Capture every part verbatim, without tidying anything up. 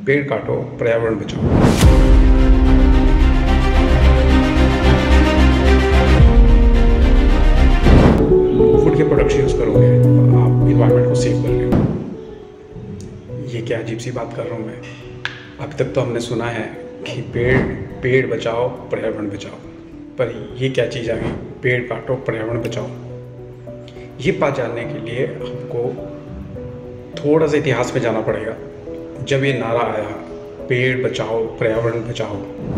पेड़ काटो, पर्यावरण बचाओ। फूड के प्रोडक्ट्स यूज़ करोगे आप इन्वायरमेंट को सेव कर रहे हो। ये क्या अजीब सी बात कर रहा हूँ मैं। अभी तक तो हमने सुना है कि पेड़ पेड़ बचाओ, पर्यावरण बचाओ, पर ये क्या चीज़ आ गई, पेड़ काटो, पर्यावरण बचाओ। ये बात जानने के लिए हमको थोड़ा सा इतिहास में जाना पड़ेगा। जब ये नारा आया, पेड़ बचाओ, पर्यावरण बचाओ,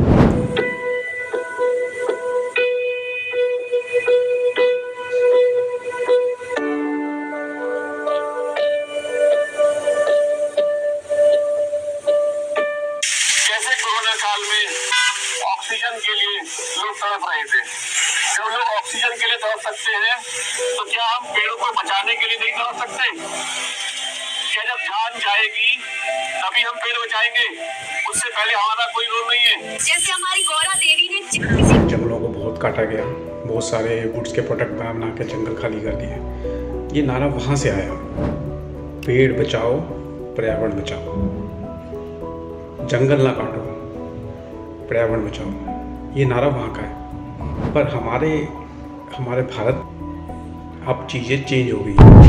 कैसे कोरोना काल में ऑक्सीजन के लिए लोग तड़प रहे थे। जब लोग ऑक्सीजन के लिए तड़प सकते हैं तो क्या हम पेड़ों को बचाने के लिए नहीं तड़प सकते? क्या जब जान जाएगी तभी हम पेड़ बचाएंगे? उससे पहले हमारा कोई रोल नहीं है। जैसे हमारी गौरा देवी ने जंगलों को बहुत काटा गया, बहुत सारे वुड्स के प्रोडक्ट बना बना के जंगल खाली कर दिए। ये नारा वहाँ से आया, पेड़ बचाओ, पर्यावरण बचाओ, जंगल ना काटो, पर्यावरण बचाओ। ये नारा वहाँ का है। पर हमारे हमारे भारत अब चीज़ें चेंज हो गई।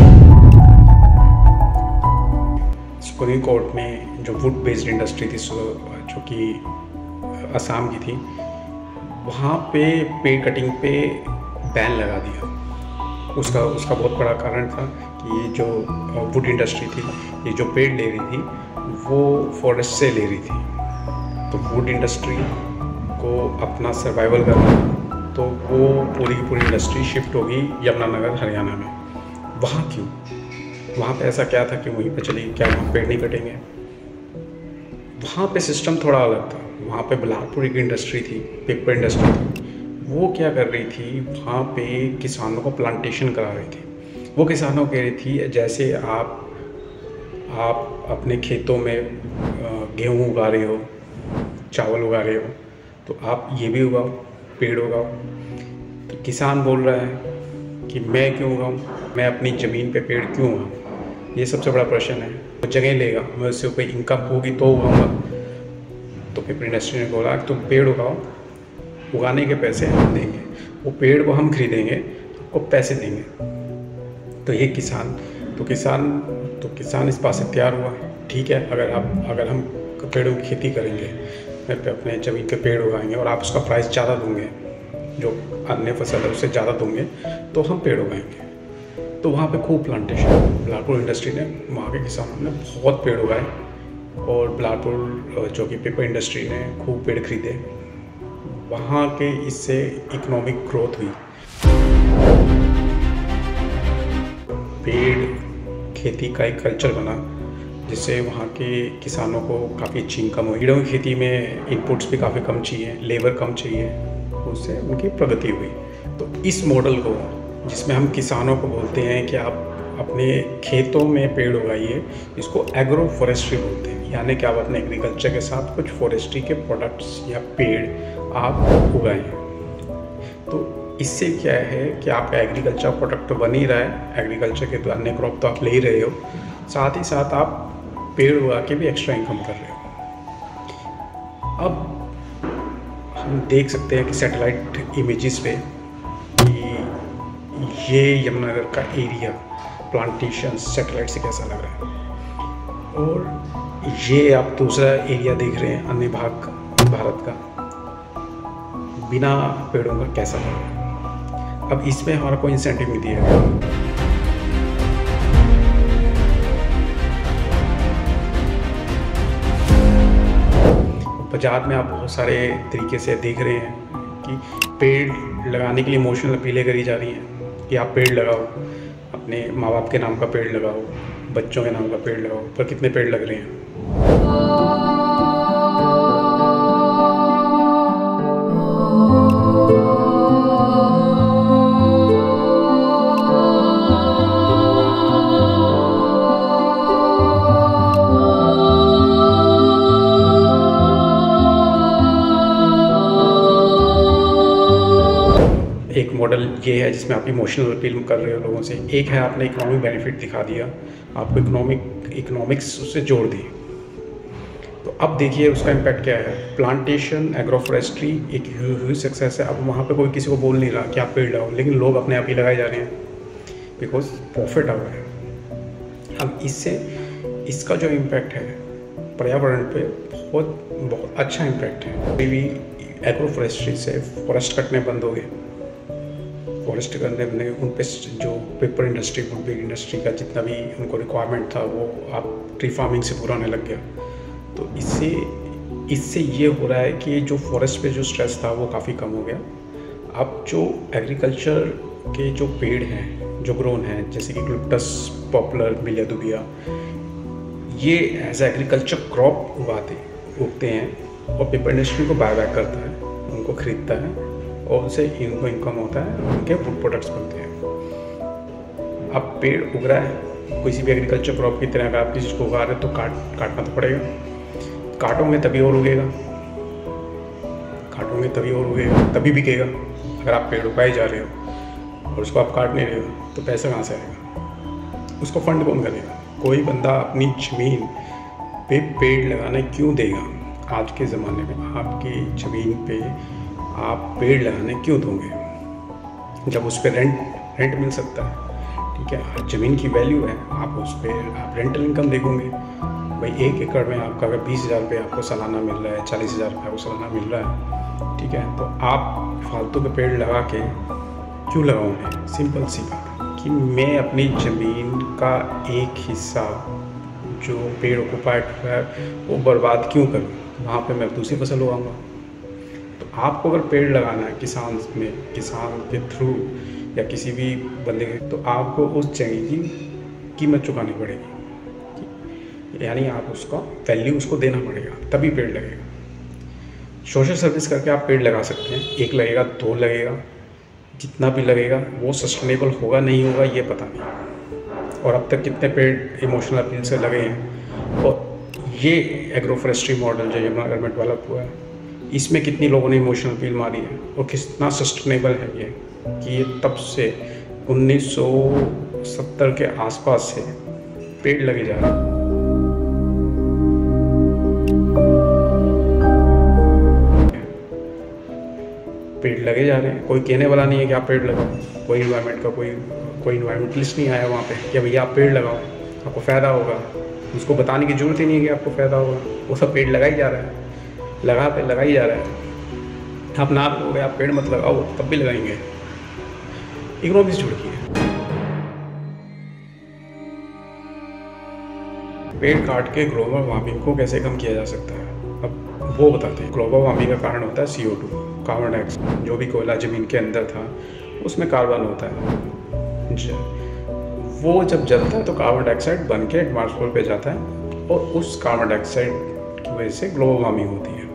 सुप्रीम कोर्ट में जो वुड बेस्ड इंडस्ट्री थी, जो कि असम की थी, वहाँ पे पेड़ कटिंग पे बैन लगा दिया। उसका उसका बहुत बड़ा कारण था कि ये जो वुड इंडस्ट्री थी, ये जो पेड़ ले रही थी वो फॉरेस्ट से ले रही थी। तो वुड इंडस्ट्री को अपना सर्वाइवल करना, तो वो पूरी की पूरी इंडस्ट्री शिफ्ट होगी यमुनानगर हरियाणा में। वहाँ क्यों? वहाँ पे ऐसा क्या था कि वहीं पे चली, क्या वहाँ पेड़ नहीं कटेंगे? वहाँ पे सिस्टम थोड़ा अलग था। वहाँ पे बिलासपुर की इंडस्ट्री थी, पेपर इंडस्ट्री थी। वो क्या कर रही थी, वहाँ पे किसानों को प्लांटेशन करा रही थी। वो किसानों कह रही थी जैसे आप आप अपने खेतों में गेहूँ उगा रहे हो, चावल उगा रहे हो, तो आप ये भी उगाओ, पेड़ उगाओ। तो किसान बोल रहा है कि मैं क्यों उगाऊँ, मैं अपनी ज़मीन पे पेड़ क्यों उगाऊँ? ये सबसे बड़ा प्रश्न है। वो जगह लेगा, मैं उससे कोई इनकम होगी तो उगाऊँगा। तो पेपर इंडस्ट्री ने बोला कि तुम पेड़ उगाओ, उगाने के पैसे हम देंगे, वो पेड़ को हम खरीदेंगे, आपको पैसे देंगे। तो ये किसान तो किसान तो किसान इस बात से तैयार हुआ, ठीक है, अगर आप अगर हम पेड़ों की खेती करेंगे, मैं पे अपने ज़मीन पे पेड़ उगाएंगे और आप उसका प्राइस ज़्यादा दोगे, जो अन्य फसल है उससे ज़्यादा दोगे, तो हम पेड़ उगाएंगे। तो वहाँ पे खूब प्लांटेशन, बिलासपुर इंडस्ट्री ने, वहाँ के किसानों ने बहुत पेड़ उगाए और बिलासपुर जो कि पेपर इंडस्ट्री ने खूब पेड़ खरीदे। वहाँ के इससे इकोनॉमिक ग्रोथ हुई। पेड़ खेती का एक कल्चर बना, जिससे वहाँ के किसानों को काफ़ी अच्छी इनकम हुई। पेड़ों की खेती में इनपुट्स भी काफ़ी कम चाहिए, लेबर कम चाहिए, उससे उनकी प्रगति हुई। तो इस मॉडल को, जिसमें हम किसानों को बोलते हैं कि आप अपने खेतों में पेड़ उगाइए, इसको एग्रो फॉरेस्ट्री बोलते हैं। यानी कि आप अपने एग्रीकल्चर के साथ कुछ फॉरेस्ट्री के प्रोडक्ट्स या पेड़ आप उगाएं। तो इससे क्या है कि आपका एग्रीकल्चर प्रोडक्ट तो बन ही रहा है, एग्रीकल्चर के तो अन्य क्रॉप तो आप ले ही रहे हो, साथ ही साथ आप पेड़ उगा के भी एक्स्ट्रा इनकम कर रहे हो। अब हम देख सकते हैं कि सैटेलाइट इमेजेस पे कि ये यमुनानगर का एरिया प्लांटेशन सैटेलाइट से कैसा लग रहा है, और ये आप दूसरा एरिया देख रहे हैं अन्य भाग भारत का बिना पेड़ों का कैसा लग रहा है। अब इसमें हमारा कोई इंसेंटिव नहीं दिया गया। बाजार में आप बहुत सारे तरीके से देख रहे हैं कि पेड़ लगाने के लिए इमोशनल अपीलें करी जा रही हैं कि आप पेड़ लगाओ, अपने माँ बाप के नाम का पेड़ लगाओ, बच्चों के नाम का पेड़ लगाओ। पर कितने पेड़ लग रहे हैं? एक मॉडल ये है जिसमें आप इमोशनल अपील कर रहे हो लोगों से। एक है आपने इकोनॉमिक बेनिफिट दिखा दिया, आपको इकोनॉमिक इकोनॉमिक्स उससे जोड़ दी। तो अब देखिए उसका इम्पैक्ट क्या है। प्लांटेशन एग्रो फॉरेस्ट्री एक ह्यूज सक्सेस है। अब वहाँ पे कोई किसी को बोल नहीं रहा कि आप पेड़ लगाओ, लेकिन लोग अपने आप ही लगाए जा रहे हैं बिकॉज प्रॉफिट आ रहा है। अब इससे इसका जो इम्पैक्ट है पर्यावरण पे बहुत बहुत अच्छा इम्पैक्ट है। अभी भी एग्रो फॉरेस्ट्री से फॉरेस्ट कटने बंद हो गए, फॉरेस्ट करने बंद उन पे जो पेपर इंडस्ट्री वुड बेग इंडस्ट्री का जितना भी उनको रिक्वायरमेंट था वो अब ट्री फार्मिंग से पूरा होने लग गया। तो इससे इससे ये हो रहा है कि जो फॉरेस्ट पे जो स्ट्रेस था वो काफ़ी कम हो गया। अब जो एग्रीकल्चर के जो पेड़ हैं जो ग्रोन हैं जैसे कि ग्लूपटस पॉपुलर मिलिया दुबिया, ये एज एग्रीकल्चर क्रॉप उगाते उगते हैं और पेपर इंडस्ट्री को बाय बैक करता है, उनको ख़रीदता है और उनसे इनको इनकम होता है, उनके वुड प्रोडक्ट्स बनते हैं। अब पेड़ उग रहा है, किसी भी एग्रीकल्चर क्रॉप की तरह अगर आप किसी को उगा रहे हैं तो काट काटना तो पड़ेगा, काटोगे तभी और उगेगा, काटोगे तभी और उगेगा, तभी बिकेगा। अगर आप पेड़ उगाए जा रहे हो और उसको आप काट नहीं रहे हो तो पैसा कहाँ से आएगा, उसको फंड कौन करेगा? कोई बंदा अपनी ज़मीन पे पेड़ लगाने क्यों देगा? आज के ज़माने में आपकी ज़मीन पे आप पेड़ लगाने क्यों दोगे जब उस पर रेंट रेंट मिल सकता है? ठीक है, ज़मीन की वैल्यू है, आप उस पर आप रेंटल इनकम देखोगे। भाई एक एकड़ में आपका अगर बीस हज़ार रुपये आपको सालाना मिल रहा है, चालीस हज़ार रुपये आपको सालाना मिल रहा है, ठीक है, तो आप फालतू के पेड़ लगा के क्यों लगाओगे? सिंपल सी बात कि मैं अपनी ज़मीन का एक हिस्सा जो पेड़ ऑक्युपाइड हुआ है वो बर्बाद क्यों करूँ? वहाँ पे मैं दूसरी फसल उगाऊँगा। तो आपको अगर पेड़ लगाना है किसान में, किसान के थ्रू या किसी भी बंदे के, तो आपको उस जगह की कीमत चुकानी पड़ेगी, यानी आप उसका वैल्यू उसको देना पड़ेगा, तभी पेड़ लगेगा। सोशल सर्विस करके आप पेड़ लगा सकते हैं, एक लगेगा दो लगेगा, जितना भी लगेगा वो सस्टेनेबल होगा नहीं होगा ये पता नहीं। और अब तक कितने पेड़ इमोशनल अपील से लगे हैं। और ये एग्रो फॉरेस्ट्री मॉडल जो यमुना गवर्नमेंट डेवलप हुआ है इसमें कितनी लोगों ने इमोशनल अपील मारी है और कितना सस्टेनेबल है ये कि ये तब से उन्नीस सौ सत्तर के आसपास से पेड़ लगे जा रहे हैं। पेड़ लगे जा रहे हैं, कोई कहने वाला नहीं है कि आप पेड़ लगाओ। कोई इन्वायरमेंट का कोई कोई इन्वायरमेंटलिस्ट नहीं आया वहाँ पे कि भैया आप पेड़ लगाओ आपको फ़ायदा होगा। उसको बताने की ज़रूरत ही नहीं है कि आपको फ़ायदा होगा, वो सब पेड़ लगा ही जा रहा है, लगा पे लगा ही जा रहा है। आप ना बोलोगे आप पेड़ मत लगाओ तब भी लगाएंगे। इकोनॉमिक्स जुड़ गई है। पेड़ काट के ग्लोबल वार्मिंग को कैसे कम किया जा सकता है, अब वो बताते हैं। ग्लोबल वार्मिंग का कारण होता है C O two, carbon dioxide. जो भी कोयला ज़मीन के अंदर था उसमें कार्बन होता है, वो जब जलता है तो कार्बन डाइऑक्साइड बन के एटमॉस्फेयर पे जाता है और उस कार्बन डाइऑक्साइड की वजह से ग्लोबल वार्मिंग होती है।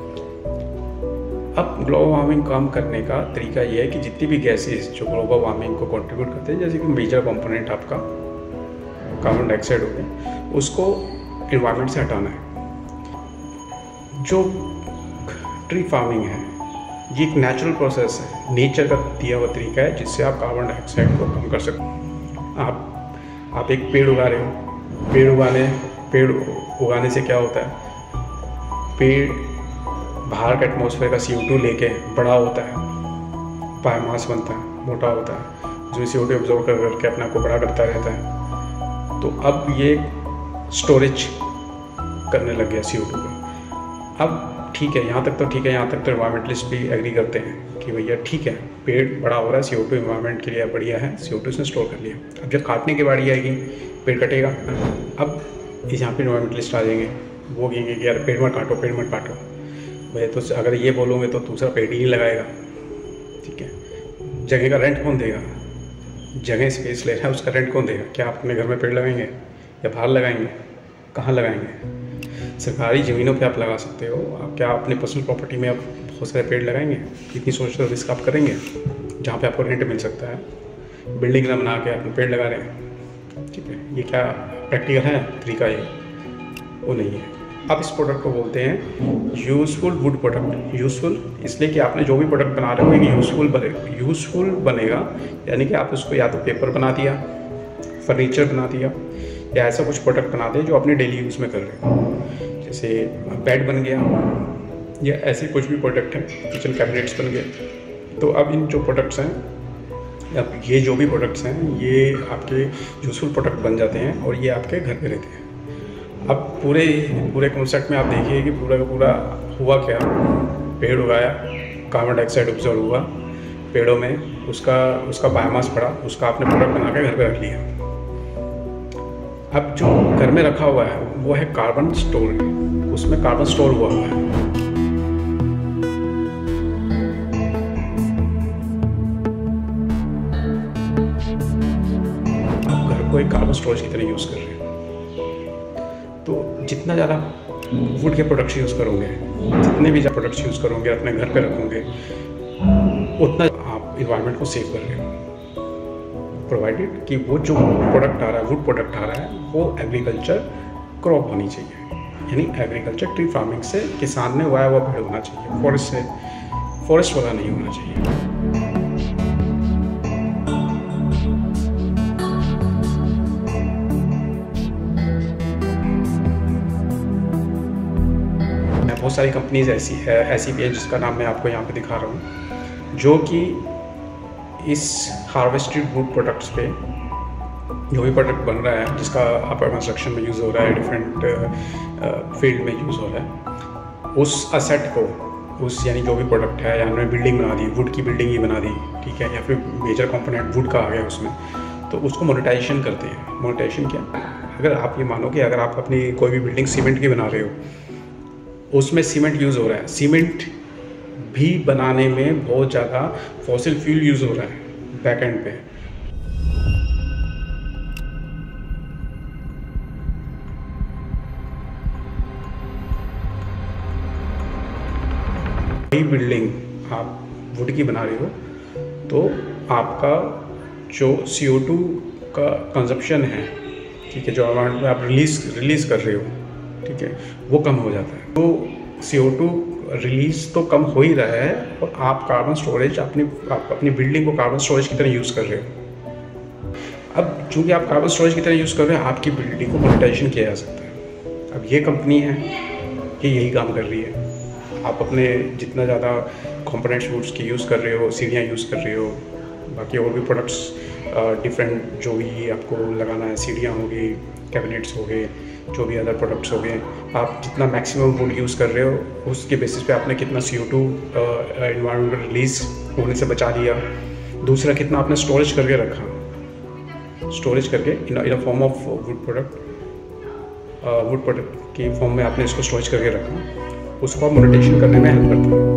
अब ग्लोबल वार्मिंग कम करने का तरीका ये है कि जितनी भी गैसेस जो ग्लोबल वार्मिंग को कंट्रीब्यूट करते हैं, जैसे कि मेजर कंपोनेंट आपका कार्बन डाइऑक्साइड हो गया, उसको इन्वायरमेंट से हटाना है। जो ट्री फार्मिंग है ये एक नेचुरल प्रोसेस है, नेचर का दिया हुआ तरीका है जिससे आप कार्बन डाइऑक्साइड को कम कर सकते हैं। आप आप एक पेड़ उगा रहे हो, पेड़ उगाने पेड़ उगाने से क्या होता है, पेड़ बाहर का एटमॉस्फेयर का सी ओ टू लेके बड़ा होता है, बायोमास बनता है, मोटा होता है, जो सी ओ टू एब्जॉर्ब कर करके अपने आप को बड़ा करता रहता है। तो अब ये स्टोरेज करने लग गया सी ओ टू का। अब ठीक है, यहाँ तक तो ठीक है, यहाँ तक तो इन्वायरमेंटलिस्ट भी एग्री करते हैं कि भैया ठीक है, पेड़ बड़ा हो रहा है, सी ओ टू इन्वायरमेंट के लिए बढ़िया है, सी ओ टू इसने स्टोर कर लिया। अब जब काटने की बारी आएगी पेड़ कटेगा, अब इस यहाँ पे इन्वायरमेंटलिस्ट आ जाएंगे, वो कहेंगे कि यार पेड़ मत काटो, पेड़ मत काटो। भैया तो अगर ये बोलोगे तो दूसरा पेड़ ही नहीं लगाएगा, ठीक है। जगह का रेंट कौन देगा? जगह स्पेस ले रहा है उसका रेंट कौन देगा? क्या आप अपने घर में पेड़ लगाएंगे या बाहर लगाएंगे? कहाँ लगाएंगे? सरकारी ज़मीनों पे आप लगा सकते हो, आप क्या अपने पर्सनल प्रॉपर्टी में आप बहुत सारे पेड़ लगाएंगे? कितनी सोशल रिस्क आप करेंगे जहाँ पे आपको रेंट मिल सकता है? बिल्डिंग ना बना के आप पेड़ लगा रहे हैं, ठीक है, ये क्या प्रैक्टिकल है तरीका? ये वो नहीं है। अब इस प्रोडक्ट को बोलते हैं यूज़फुल वुड प्रोडक्ट। यूज़फुल इसलिए कि आपने जो भी प्रोडक्ट बना रहे हो एक यूज़फुल बने यूज़फुल बनेगा, यानी कि आप उसको या तो पेपर बना दिया, फर्नीचर बना दिया, या ऐसा कुछ प्रोडक्ट बना दें जो अपने डेली यूज़ में कर रहे हो। जैसे बेड बन गया या ऐसे कुछ भी प्रोडक्ट हैं, किचन कैबिनेट्स बन गए। तो अब इन जो प्रोडक्ट्स हैं, अब ये जो भी प्रोडक्ट्स हैं ये आपके यूज़फुल प्रोडक्ट बन जाते हैं और ये आपके घर पे रहते हैं। अब पूरे पूरे कॉन्सेप्ट में आप देखिए कि पूरा का पूरा हुआ क्या, पेड़ उगाया, कार्बन डाइऑक्साइड ऑब्जर्व हुआ पेड़ों में, उसका उसका बायोमास पड़ा, उसका आपने प्रोडक्ट बना के घर पे रख लिया। अब जो घर में रखा हुआ है वो है कार्बन स्टोर, उसमें कार्बन स्टोर हुआ हुआ है। आप घर को एक कार्बन स्टोरेज की तरह यूज़ कर रहे हैं, तो जितना ज़्यादा वुड के प्रोडक्ट्स यूज़ करोगे, जितने भी ज़्यादा प्रोडक्ट्स यूज़ करोगे, अपने घर पे रखोगे, उतना आप इन्वायरमेंट को सेव कर रहे हो, प्रोवाइडेड कि वो जो प्रोडक्ट आ रहा है, वुड प्रोडक्ट आ रहा है, वो एग्रीकल्चर क्रॉप होनी चाहिए, यानी एग्रीकल्चर ट्री फार्मिंग से किसान ने उगाया हुआ पेड़ होना चाहिए, फॉरेस्ट से फॉरेस्ट वाला नहीं होना चाहिए। बहुत सारी कंपनीज ऐसी है ऐसी भी है जिसका नाम मैं आपको यहाँ पे दिखा रहा हूँ, जो कि इस हार्वेस्टेड वुड प्रोडक्ट्स पे जो भी प्रोडक्ट बन रहा है, जिसका आपका कंस्ट्रक्शन में यूज़ हो रहा है, डिफरेंट फील्ड में यूज़ हो रहा है, उस असेट को, उस यानी जो भी प्रोडक्ट है, या हमने बिल्डिंग बना दी, वुड की बिल्डिंग ही बना दी, ठीक है, या फिर मेजर कंपोनेंट वुड का आ गया उसमें, तो उसको मोनेटाइजेशन करते हैं। मोनेटाइजेशन क्या, अगर आप ये मानो कि अगर आप अपनी कोई भी बिल्डिंग सीमेंट की बना रहे हो, उसमें सीमेंट यूज़ हो रहा है, सीमेंट भी बनाने में बहुत ज़्यादा फॉसिल फ्यूल यूज़ हो रहा है बैक एंड पे। कोई बिल्डिंग आप वुड की बना रहे हो तो आपका जो सी ओ टू का कंजप्शन है, ठीक है, जो अमाउंट में आप रिलीज रिलीज़ कर रहे हो, ठीक है, वो कम हो जाता है। तो सी ओ टू रिलीज़ तो कम हो ही रहा है और आप कार्बन स्टोरेज अपनी आप अपनी बिल्डिंग को कार्बन स्टोरेज की तरह यूज़ कर रहे हो। अब चूँकि आप कार्बन स्टोरेज की तरह यूज़ कर रहे हो, आपकी बिल्डिंग को मोनेटाइजेशन किया जा सकता है। अब ये कंपनी है कि यही काम कर रही है। आप अपने जितना ज़्यादा कंपोनेंट्स वुड्स की यूज़ कर रहे हो, सीढ़ियाँ यूज़ कर रहे हो, बाकी और भी प्रोडक्ट्स डिफरेंट जो भी आपको लगाना है, सीढ़ियाँ होगी, कैबिनेट्स हो गए, जो भी अदर प्रोडक्ट्स हो गए, आप जितना मैक्सिमम वुड यूज़ कर रहे हो उसके बेसिस पे आपने कितना C O two environmental release होने से बचा लिया। दूसरा, कितना आपने स्टोरेज करके रखा, स्टोरेज करके in in form of wood product, wood product की फॉर्म में आपने इसको स्टोरेज करके रखा, उसको आप मोनेटाइजेशन करने में हेल्प करते हैं।